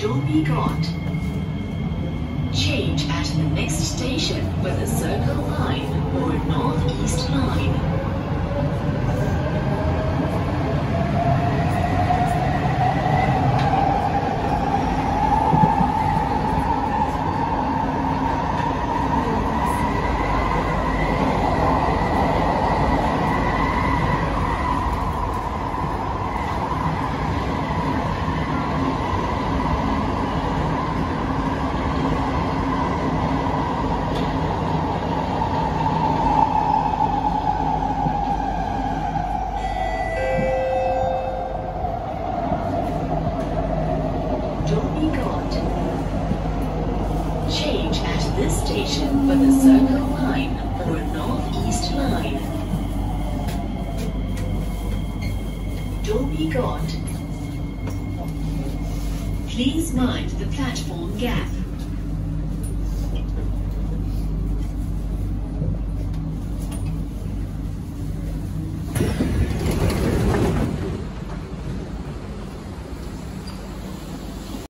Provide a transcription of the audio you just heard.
Dhoby Ghaut. Change at the next station for the Circle Line or North East Line. Dhoby Ghaut. Change at this station for the Circle Line or North East Line. Dhoby Ghaut. Please mind the platform gap.